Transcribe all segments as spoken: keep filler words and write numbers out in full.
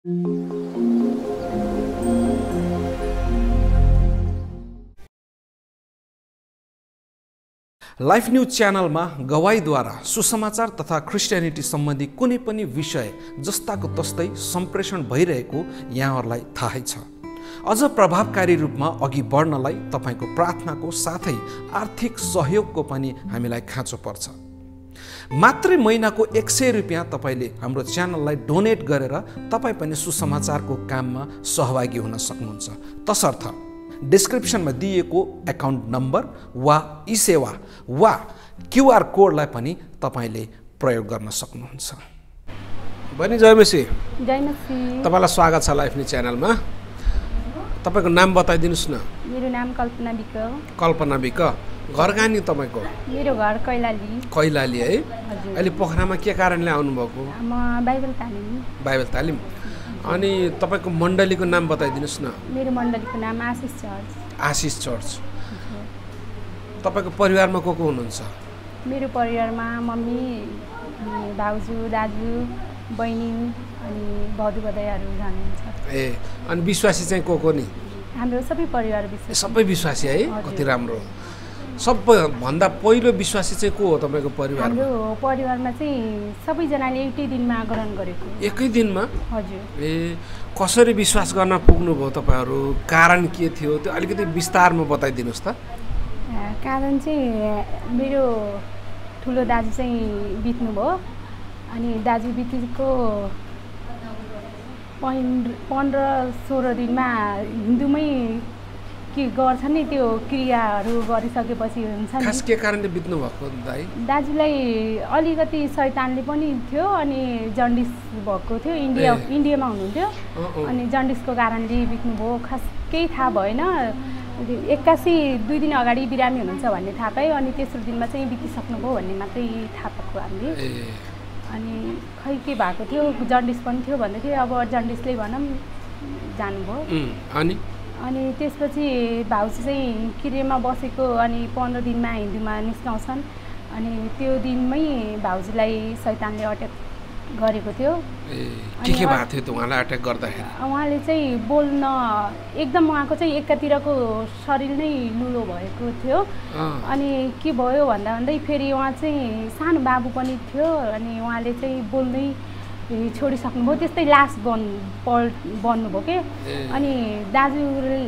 Life news च्यानलमा गवाईद्वारा सुसमाचार तथा क्रिस्चियनिटी सम्बन्धी कुनै पनि विषय जस्ताको तस्तै सम्प्रेषण भइरहेको यहाँहरूलाई थाहै छ। अझ प्रभावकारी रूपमा अघि बढ्नलाई तपाईको प्रार्थनाको साथै आर्थिक सहयोगको पनि हामीलाई खाँचो पर्छ। मात्रै महिनाको एक सय रुपियाँ तपाईँले हाम्रो च्यानललाई डोनेट गरेर तपाईँ पनि सुसमाचारको काममा सहभागी हुन सक्नुहुन्छ। तसर्थ डिस्क्रिप्सनमा दिएको एकाउन्ट नम्बर वा ई सेवा वा क्युआर कोडलाई पनि तपाईँले प्रयोग गर्न सक्नुहुन्छ। बहिनी जयमसी। जयमसी। तपाईँलाई स्वागत छ लाइफ न्यूज च्यानलमा। तपाईँको नाम बताइदिनुहोस् न। मेरो नाम कल्पना विक। कल्पना विक। घर कहाँ नि तपाईँको? मेरो घर कैलाली। कैलाली है। अहिले पोखरामा के कारणले आउनुभएको? म बाइबल तालिम। बाइबल तालिम। अनि तपाईँको मण्डलीको नाम बताइदिनुहोस् न। मेरो मण्डलीको नाम आशिष चर्च। आशिष चर्च। तपाईँको परिवारमा को को हुनुहुन्छ? मेरो परिवारमा मम्मी, भाउजू, दाजु, बहिनी अनि भदु भदैयाहरू हुनुहुन्छ। ए अनि विश्वासी चाहिँ को को नि? हाम्रो सबै परिवार विश्वासी। सबै विश्वासी है। कति राम्रो। सबभन्दा पहिलो विश्वासी चाहिँ को हो तपाईँको परिवारमा? हाम्रो परिवारमा चाहिँ सबैजनाले एउटै दिनमा ग्रहण गरेको। एकै दिनमा? हजुर। ए कसरी विश्वास गर्न पुग्नुभयो तपाईँहरू? कारण के थियो त्यो अलिकति विस्तारमा बताइदिनुहोस् त। कारण चाहिँ मेरो ठुलो दाजु चाहिँ बित्नुभयो अनि दाजु बितेको पन्ध्र सोह्र दिनमा हिन्दूमै के गर्छ नि त्यो क्रियाहरू गरिसकेपछि हुन्छ नि। खास के कारणले बित्नु भएको दाइ? दाजुलाई अलिकति शैतानले पनि थियो अनि जन्डिस भएको थियो। इन्डिया इन्डियामा हुनुहुन्थ्यो अनि जन्डिसको कारणले बित्नुभयो। खास केही थाहा भएन। एक्कासी दुई दिन अगाडि बिरामी हुनुहुन्छ भन्ने थाहा पायो अनि तेस्रो दिनमा चाहिँ बितिसक्नुभयो भन्ने मात्रै थाहा पाएको हामीले। अनि खै के भएको थियो, जन्डिस पनि थियो भन्दै थियो। अब जन्डिसले भनौँ जानुभयो। अनि अनि त्यसपछि भाउजू चाहिँ किरेमा बसेको अनि पन्ध्र दिनमा हिन्दूमा निस्काउँछन् अनि त्यो दिनमै भाउजूलाई शैतानले अट्याक गरेको थियो। के के भएको थियो त उहाँलाई अट्याक गर्दाखेरि? उहाँले चाहिँ बोल्न एकदम उहाँको चाहिँ एकातिरको शरीर नै लुलो भएको थियो। अनि के भयो भन्दा भन्दै फेरि उहाँ चाहिँ सानो बाबु पनि थियो अनि उहाँले चाहिँ बोल्दै छोडिसक्नुभयो। त्यस्तै लास बन् पल बन्नुभयो के। अनि दाजु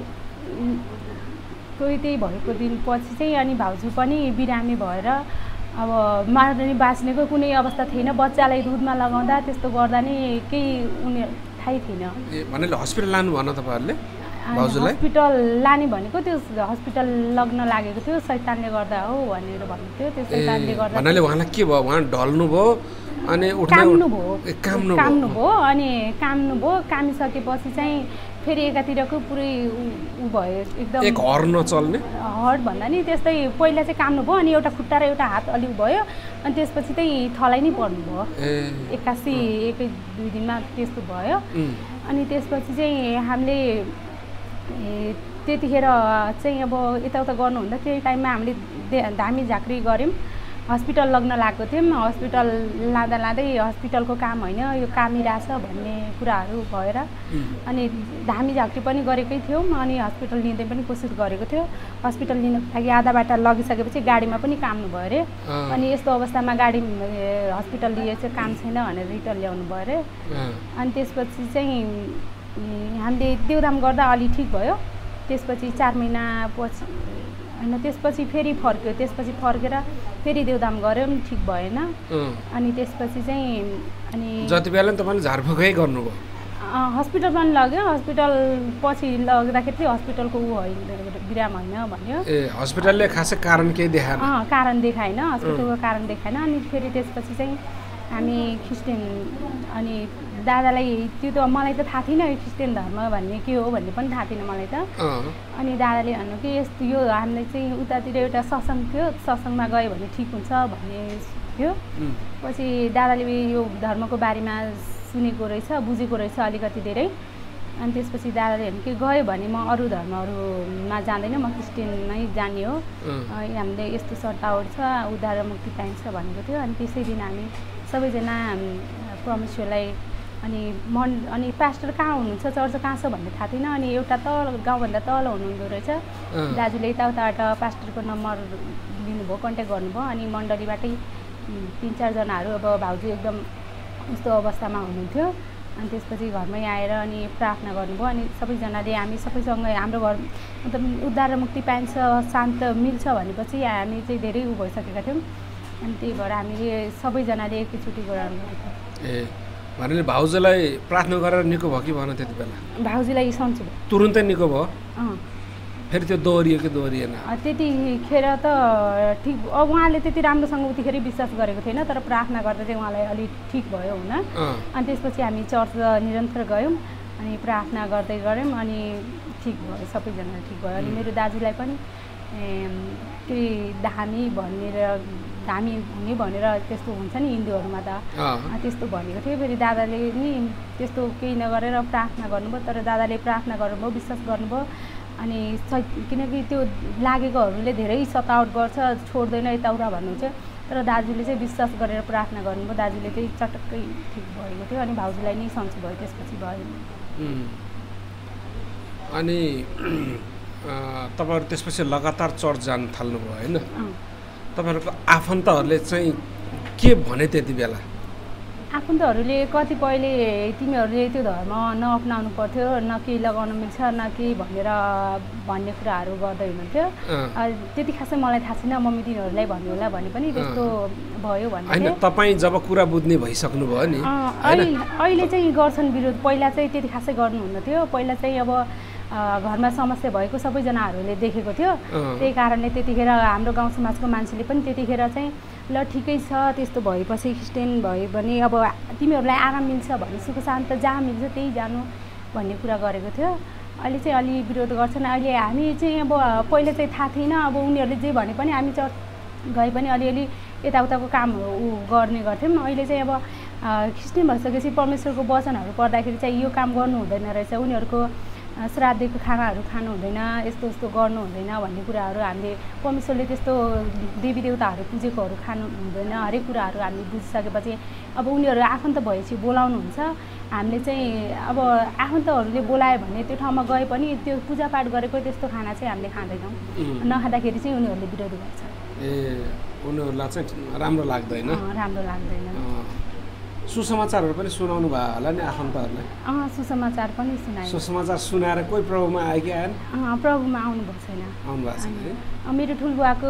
कोही त्यही भएको दिनपछि चाहिँ अनि भाउजू पनि बिरामी भएर अब मार्ने बाँच्नेको कुनै अवस्था थिएन। बच्चालाई दुधमा लगाउँदा त्यस्तो गर्दा नि केही उनीहरू थाहै थिएन। भनेले हस्पिटल लानु भन तपाईँहरूले भाउजूलाई? हस्पिटल लाने भनेको त्यो हस्पिटल लग्न लागेको थियो। शैतानले गर्दा हो भनेर भन्नु थियो। त्यो शैतानले गर्दा भन्नाले उहाँलाई के भयो? उहाँ ढल्नु भयो अनि काम्नु भयो। काम्नु काम्नु भयो अनि काम्नु भयो। कामिसकेपछि चाहिँ फेरि एकातिरको पुरै उ भयो एकदम। एक हर नचल्ने? हर भन्दा नि त्यस्तै पहिला चाहिँ काम्नु भयो अनि एउटा खुट्टा र एउटा हात अलि भयो अनि त्यसपछि चाहिँ थलाइ नै पर्नुभयो। एक्कासी एकै दुई दिनमा त्यस्तो भयो। अनि त्यसपछि चाहिँ हामीले त्यतिखेर चाहिँ अब यताउता गर्नुहुँदा त्यही टाइममा हामीले धामी झाँक्री गऱ्यौँ। हस्पिटल लग्न लागेको थियौँ। हस्पिटल लाँदा लाँदै हस्पिटलको काम होइन यो कामिरहेछ भन्ने कुराहरू भएर अनि धामी झाँक्री पनि गरेकै थियौँ अनि हस्पिटल लिँदै पनि कोसिस गरेको थियो। हस्पिटल लिनको लागि आधा बाटा लगिसकेपछि गाडीमा पनि काम्नु भयो अरे। अनि यस्तो अवस्थामा गाडी हस्पिटल लिए चाहिँ काम छैन भनेर रिटर्न ल्याउनु भयो अरे। अनि त्यसपछि चाहिँ हामीले देउदाम गर्दा अलि ठिक भयो। त्यसपछि चार महिना पछि होइन त्यसपछि फेरि फर्क्यो। त्यसपछि फर्केर फेरि देउदाम गऱ्यौँ ठिक भएन। अनि त्यसपछि चाहिँ अनि जति बेला तपाईँले झारफुकै गर्नुभयो? हस्पिटल पनि लग्यो। हस्पिटल पछि लग्दाखेरि चाहिँ हस्पिटलको ऊ होइन बिराम होइन भन्यो। ए हस्पिटलले खासै कारण केही देखाएन? अँ कारण देखाएन। हस्पिटलको कारण देखाएन। अनि फेरि त्यसपछि चाहिँ हामी क्रिस्चियन अनि दादालाई त्यो त मलाई त थाहा थिएन क्रिस्चियन धर्म भन्ने के हो भन्ने पनि थाहा थिएन मलाई त। अनि दादाले भन्नु कि यस्तो यो हामीलाई चाहिँ उतातिर एउटा सत्सङ्ग थियो सत्सङ्गमा गयो भने ठिक हुन्छ भन्ने थियो। पछि दादाले यो धर्मको बारेमा सुनेको रहेछ बुझेको रहेछ अलिकति धेरै। अनि त्यसपछि दादाले भन्नु कि गयो भने म अरू धर्महरूमा जाँदैन म क्रिस्चियनमै जाने हो। हामीले यस्तो सट्टावर छ उद्धार र मुक्ति पाइन्छ भनेको थियो। अनि त्यसै दिन हामी सबैजना परमेश्वरलाई अनि मन अनि पास्टर कहाँ हुनुहुन्छ चर्च कहाँ छ भन्ने थाहा थिएन अनि एउटा तल गाउँभन्दा तल हुनुहुँदो रहेछ दाजुले यताउताबाट पास्टरको नम्बर लिनुभयो कन्ट्याक्ट गर्नुभयो अनि मण्डलीबाटै तिन चारजनाहरू अब भाउजू एकदम उस्तो अवस्थामा हुनुहुन्थ्यो अनि त्यसपछि घरमै आएर अनि प्रार्थना गर्नुभयो अनि सबैजनाले हामी सबैसँग हाम्रो घर मतलब उद्धार र मुक्ति पाइन्छ शान्त मिल्छ भनेपछि हामी चाहिँ धेरै उ भइसकेका थियौँ अनि त्यही भएर हामीले सबैजनाले एकैचोटि गराउनु ए भनेले भाउजूलाई प्रार्थना गरेर निको भयो कि भन त्यति बेला भाउजूलाई सन्चो भयो तुरुन्तै निको भयो अँ फेरि त्यो दोहोरियो कि दोहोरिएन त्यतिखेर त ठिक अब उहाँले त्यति राम्रोसँग उतिखेर विश्वास गरेको थिएन तर प्रार्थना गर्दा चाहिँ उहाँलाई अलिक ठिक भयो हुन अनि त्यसपछि हामी चर्च निरन्तर गयौँ अनि प्रार्थना गर्दै गऱ्यौँ अनि ठिक भयो सबैजना ठिक भयो अनि मेरो दाजुलाई पनि त्यही धामी भनेर धामी हुने भनेर त्यस्तो हुन्छ नि हिन्दूहरूमा त त्यस्तो भनेको थियो फेरि दादाले नि त्यस्तो केही नगरेर प्रार्थना गर्नुभयो तर दादाले प्रार्थना गर्नुभयो विश्वास गर्नुभयो अनि किनकि त्यो लागेकोहरूले धेरै सतावट गर्छ छोड्दैन यताउता भन्नुहुन्छ तर दाजुले चाहिँ विश्वास गरेर प्रार्थना गर्नुभयो दाजुले चाहिँ चटक्कै ठिक भएको थियो अनि भाउजूलाई नै सन्चो भयो त्यसपछि भयो अनि तपाईँहरू त्यसपछि लगातार चर्च जान थाल्नुभयो होइन तपाईँहरूको आफन्तहरूले चाहिँ के भने त्यति बेला आफन्तहरूले कतिपयले तिमीहरूले त्यो धर्म नअपनाउनु पर्थ्यो न केही लगाउनु मिल्छ न केही भनेर भन्ने कुराहरू गर्दै हुनुहुन्थ्यो त्यति खासै मलाई थाहा छैन मम्मी तिनीहरूलाई भन्नु होला भने पनि त्यस्तो भयो भन्ने तपाईँ जब कुरा बुझ्ने भइसक्नु भयो नि अहिले चाहिँ गर्छन् विरोध पहिला चाहिँ त्यति खासै गर्नुहुन्न थियो पहिला चाहिँ अब घरमा समस्या भएको सबैजनाहरूले देखेको थियो त्यही कारणले त्यतिखेर हाम्रो गाउँ समाजको मान्छेले पनि त्यतिखेर चाहिँ ल ठिकै छ त्यस्तो भएपछि क्रिस्चियन भयो भने अब तिमीहरूलाई आराम मिल्छ भने सुख शान्त जहाँ मिल्छ त्यही जानु भन्ने कुरा गरेको थियो अहिले चाहिँ अलि विरोध गर्छन् अहिले हामी चाहिँ अब पहिला चाहिँ थाहा थिएन अब उनीहरूले जे भने पनि हामी चर्च गए पनि अलिअलि यताउताको कामहरू ऊ गर्ने गर्थ्यौँ अहिले चाहिँ अब क्रिस्चियन भइसकेपछि परमेश्वरको वचनहरू पढ्दाखेरि चाहिँ यो काम गर्नु हुँदैन रहेछ उनीहरूको श्राद्धको खानाहरू खानु हुँदैन यस्तो यस्तो गर्नु हुँदैन भन्ने कुराहरू हामीले परमेश्वरले त्यस्तो देवी देवताहरू पूजेकोहरू खानु हुँदैन हरेक कुराहरू हामीले बुझिसकेपछि अब उनीहरू आफन्त भएपछि बोलाउनुहुन्छ हामीले चाहिँ अब आफन्तहरूले बोलायो भने त्यो ठाउँमा गए पनि त्यो पूजापाठ गरेको त्यस्तो खाना चाहिँ हामीले खाँदैनौँ नखाँदाखेरि चाहिँ उनीहरूले विरोध गर्छ ए उनीहरूलाई चाहिँ राम्रो लाग्दैन राम्रो लाग्दैन सुसमाचारहरू पनि सुनाउनु भयो होला नि आफन्तहरूलाई अँ सुसमाचार पनि सुनाए सुसमाचार सुनाएर कोही प्रभुमा आयो कि आएन अँ प्रभुमा आउनु भएको छैन आउनु भएको छैन मेरो ठुल्बुवाको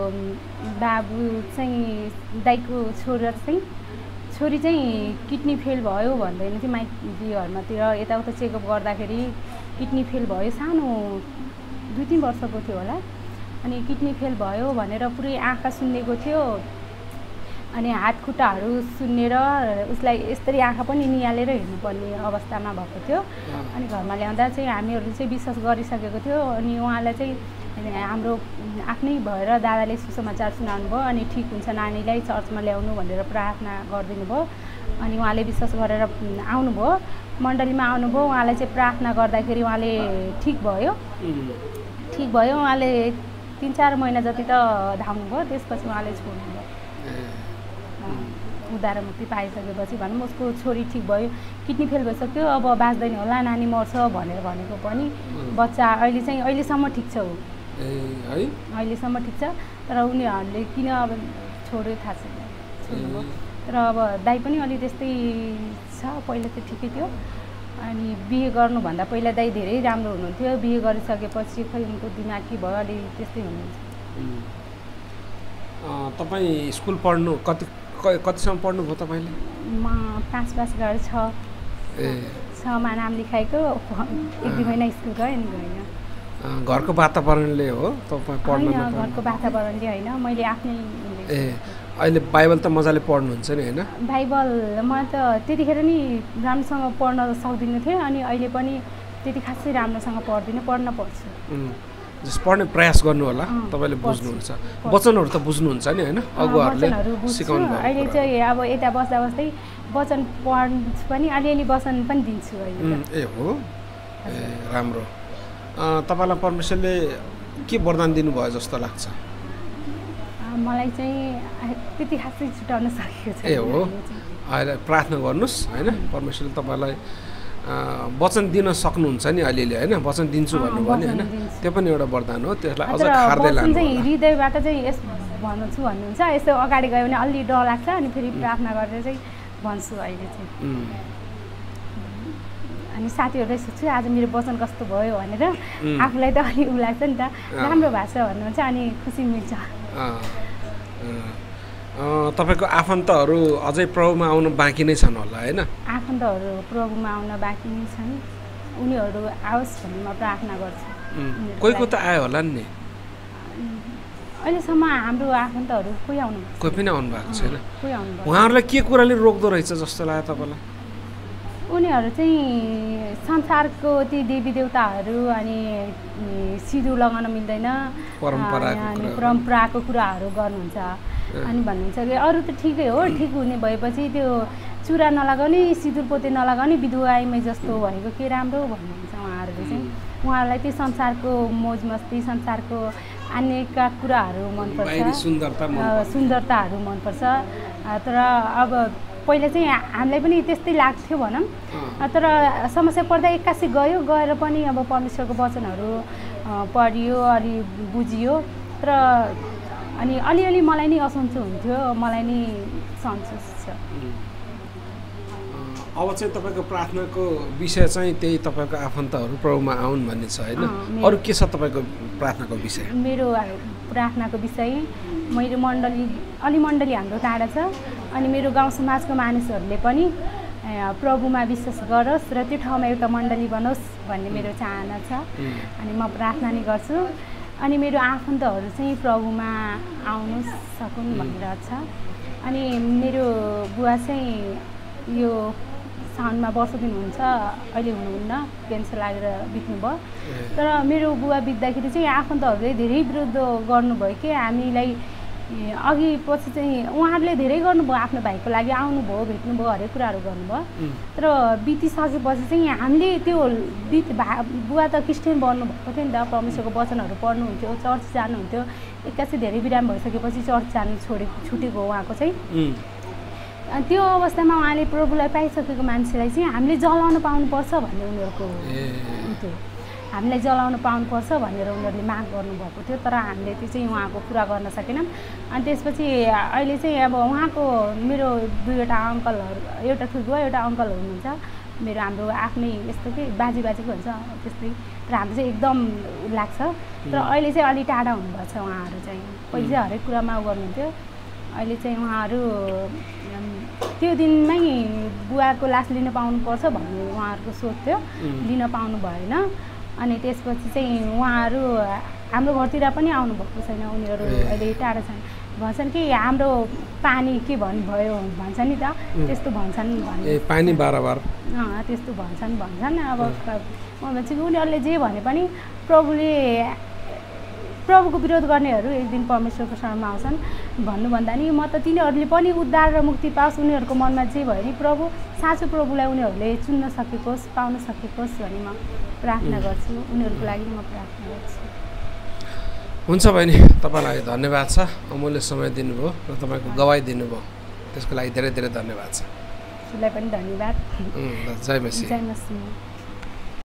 बाबु चाहिँ दाइको छोरा चाहिँ छोरी चाहिँ किडनी फेल भयो भन्दैन थियो माइती घरमातिर यताउता चेकअप गर्दाखेरि किडनी फेल भयो सानो दुई तिन वर्षको थियो होला अनि किडनी फेल भयो भनेर पुरै आँखा सुन्नेको थियो अनि हात खुट्टाहरू सुन्नेर उसलाई यस्तरी आँखा पनि निहालेर हेर्नुपर्ने अवस्थामा भएको थियो अनि घरमा ल्याउँदा चाहिँ हामीहरूले चाहिँ विश्वास गरिसकेको थियो अनि उहाँलाई चाहिँ हाम्रो आफ्नै भएर दादाले सुसमाचार सुनाउनु भयो अनि ठिक हुन्छ नानीलाई चर्चमा ल्याउनु भनेर प्रार्थना गरिदिनु भयो अनि उहाँले विश्वास गरेर आउनुभयो मण्डलीमा आउनुभयो उहाँलाई चाहिँ प्रार्थना गर्दाखेरि उहाँले ठिक भयो ठिक भयो उहाँले तिन चार महिना जति त धाउनु भयो त्यसपछि उहाँले छोड्नु भयो उद्धार मुक्ति पाइसकेपछि भनौँ उसको छोरी ठिक भयो किडनी फेल भइसक्यो अब बाँच्दैन होला नानी मर्छ भनेर भनेको पनि बच्चा अहिले चाहिँ अहिलेसम्म ठिक छ ऊ है अहिलेसम्म ठिक छ तर उनीहरूले किन अब छोड्यो थाहा छैन छोड्नुभयो तर अब दाइ पनि अलि त्यस्तै छ पहिला चाहिँ ठिकै थियो अनि बिहे गर्नुभन्दा पहिला दाइ धेरै राम्रो हुनुहुन्थ्यो बिहे गरिसकेपछि खै उनको दिमाग के भयो अलि त्यस्तै हुनुहुन्छ तपाईँ स्कुल पढ्नु कति कतिसम्म पढ्नुभयो तपाईँले म पाँच पास गरेर छ ए छमा नाम लेखाएको एक दुई महिना स्कुल गएँ अनि गएन घरको वातावरणले हो तपाईँ पढ्न घरको वातावरणले होइन मैले आफ्नै ए अहिले बाइबल त मजाले पढ्नुहुन्छ नि होइन बाइबल म त त्यतिखेर नि राम्रोसँग पढ्न सक्दिनँ थिएँ अनि अहिले पनि त्यति खासै राम्रोसँग पढ्दिनँ पढ्न पर्छु जस पढ्ने प्रयास गर्नु होला तपाईँले बुझ्नुहुन्छ वचनहरू त बुझ्नुहुन्छ नि होइन अगुवाहरूले सिकाउनु भयो अहिले चाहिँ अब यता बस्दा बस्दै वचन पढ्छु पनि अलिअलि वचन पनि दिन्छु अहिले ए हो ए राम्रो तपाईँलाई परमेश्वरले के वरदान दिनुभयो जस्तो लाग्छ मलाई चाहिँ त्यति खासै छुटाउन सकेको छ ए हो आएर प्रार्थना गर्नुहोस् होइन, परमेश्वरले तपाईँलाई वचन दिन सक्नुहुन्छ नि अलिअलि होइन, वचन दिन्छु भन्नुभयो नि होइन, त्यो पनि एउटा वरदान हो, त्यसलाई अझ खार्दै लानु चाहिँ हृदयबाट चाहिँ यस भन्छु भन्नुहुन्छ। यसो अगाडि गयो भने अलि डर लाग्छ, अनि फेरि प्रार्थना गरेर चाहिँ भन्छु अहिले चाहिँ। अनि साथीहरूलाई सोध्छु आज मेरो वचन कस्तो भयो भनेर, आफूलाई त अलि उ लाग्छ नि त, राम्रो भएको छ भन्नुहुन्छ, अनि खुसी मिल्छ। तपाईँको आफन्तहरू अझै प्रभुमा आउनु बाँकी नै छन् होला होइन? आफन्तहरू प्रभुमा आउन बाँकी नै छन्, उनीहरू आओस् भन्ने म प्रार्थना गर्छु। कोही कोही त आयो होला नि? अहिलेसम्म हाम्रो आफन्तहरू कोही आउनु कोही पनि आउनु भएको छैन। कोही आउनु उहाँहरूलाई के कुराले रोक्दो रहेछ जस्तो लाग्यो तपाईँलाई? उनीहरू चाहिँ संसारको ती देवी देवताहरू अनि सिन्दुर लगाउन मिल्दैन, अनि परम्पराको कुराहरू गर्नुहुन्छ, अनि भन्नुहुन्छ कि अरू त ठिकै हो, ठिक हुने भएपछि त्यो चुरा नलगाउने सिन्दुर पोते नलगाउने विधुवाईमै जस्तो भनेको के राम्रो भन्नुहुन्छ उहाँहरूले चाहिँ। उहाँहरूलाई त्यो संसारको मोज मस्ती, संसारको अनेक कुराहरू मनपर्छ, सुन्दरताहरू मनपर्छ। तर अब पहिला चाहिँ हामीलाई पनि त्यस्तै लाग्थ्यो भनौँ, तर समस्या पर्दा एक्कासी गयो, गएर पनि अब परमेश्वरको वचनहरू पढियो, अलि बुझियो, तर अनि अलिअलि मलाई नै असन्चो हुन्थ्यो, मलाई नै सन्तोष छ। अब चाहिँ तपाईँको प्रार्थनाको विषय चाहिँ त्यही तपाईँको आफन्तहरू प्रभुमा आउन् भन्ने छ होइन? अरू के छ तपाईँको प्रार्थनाको विषय? मेरो प्रार्थनाको विषय मेरो मण्डली अलि मण्डली हाम्रो टाढा छ, अनि मेरो गाउँ समाजको मानिसहरूले पनि प्रभुमा विश्वास गरोस् र त्यो ठाउँमा एउटा मण्डली बनोस् भन्ने मेरो चाहना छ, अनि म प्रार्थना नै गर्छु। अनि मेरो आफन्तहरू चाहिँ प्रभुमा आउनु सकुन् भनेर छ। अनि मेरो बुवा चाहिँ यो साउनमा वर्ष दिन हुन्छ, अहिले हुनुहुन्न, क्यान्सर लागेर बित्नुभयो। तर मेरो बुवा बित्दाखेरि चाहिँ आफन्तहरूले धेरै विरोध गर्नुभयो कि हामीलाई अघि पछि चाहिँ उहाँहरूले धेरै गर्नुभयो, आफ्नो भाइको लागि आउनुभयो, भेट्नुभयो, हरेक कुराहरू गर्नुभयो। तर बितिसकेपछि चाहिँ हामीले त्यो बित भा बुवा त क्रिस्चियन बन्नुभएको थियो नि त, परमेश्वरको वचनहरू पढ्नुहुन्थ्यो, चर्च जानुहुन्थ्यो, एक्कासी धेरै बिराम भइसकेपछि चर्च जानु छोडे छुटेको उहाँको चाहिँ। त्यो अवस्थामा उहाँले प्रभुलाई पाइसकेको मान्छेलाई चाहिँ हामीले जलाउन पाउनुपर्छ भन्ने उनीहरूको थियो, हामीलाई जलाउन पाउनुपर्छ भनेर उनीहरूले माग गर्नुभएको थियो, तर हामीले त्यो चाहिँ उहाँको पुरा गर्न सकेनौँ। अनि त्यसपछि अहिले चाहिँ अब उहाँको मेरो दुईवटा अङ्कलहरू, एउटा ठुलो एउटा अङ्कल हुनुहुन्छ, मेरो हाम्रो आफ्नै यस्तो कि बाजे बाजेको हुन्छ त्यस्तै, तर हाम्रो चाहिँ एकदम लाग्छ। तर अहिले चाहिँ अलि टाढा हुनुभएको छ उहाँहरू चाहिँ, पहिले चाहिँ हरेक कुरामा उ गर्नुहुन्थ्यो, अहिले चाहिँ उहाँहरू त्यो दिनमै बुवाको लास लिन पाउनुपर्छ भन्ने उहाँहरूको सोच थियो, लिन पाउनु भएन। अनि त्यसपछि चाहिँ उहाँहरू हाम्रो घरतिर पनि आउनुभएको छैन, उनीहरू अहिले टाढा छन्। भन्छन् कि हाम्रो पानी के भन्नुभयो भन्छ नि त, त्यस्तो भन्छन् भन्ने पानी बारबार अँ त्यस्तो भन्छन् भन्छन् अब म भन्छु कि उनीहरूले जे भने पनि प्रभुले प्रभुको विरोध गर्नेहरू एक दिन परमेश्वरको शरणमा आउँछन् भन्नुभन्दा नि म त तिनीहरूले पनि उद्धार र मुक्ति पाओस्, उनीहरूको मनमा जे भयो नि प्रभु साँचो प्रभुलाई उनीहरूले चुन्न सकेकोस्, पाउन सकेकोस् भन्ने म प्रार्थना गर्छु, उनीहरूको लागि म प्रार्थना गर्छु। हुन्छ बहिनी, तपाईँलाई धन्यवाद छ, अमूल्य समय दिनुभयो र तपाईँको गवाई दिनुभयो, त्यसको लागि धेरै धेरै धन्यवाद छ। उसलाई पनि धन्यवाद। जय मसीह। जय मसीह।